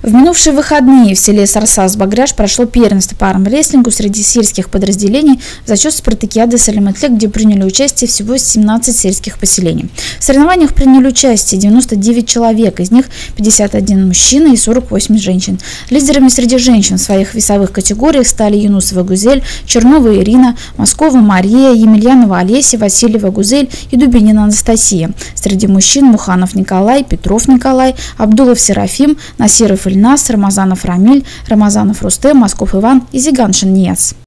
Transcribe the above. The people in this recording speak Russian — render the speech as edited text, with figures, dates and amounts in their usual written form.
В минувшие выходные в селе Сарсаз-Багряш прошло первенство по армрестлингу среди сельских подразделений в зачет спартакиады Салиматлек, где приняли участие всего 17 сельских поселений. В соревнованиях приняли участие 99 человек, из них 51 мужчина и 48 женщин. Лидерами среди женщин в своих весовых категориях стали Юнусова Гузель, Чернова Ирина, Москова Мария, Емельянова Олеся, Васильева Гузель и Дубинина Анастасия. Среди мужчин Муханов Николай, Петров Николай, Абдулов Серафим, Насиров Ильнас, Рамазанов Рамиль, Рамазанов Рустем, Москов Иван и Зиганшин Нияз.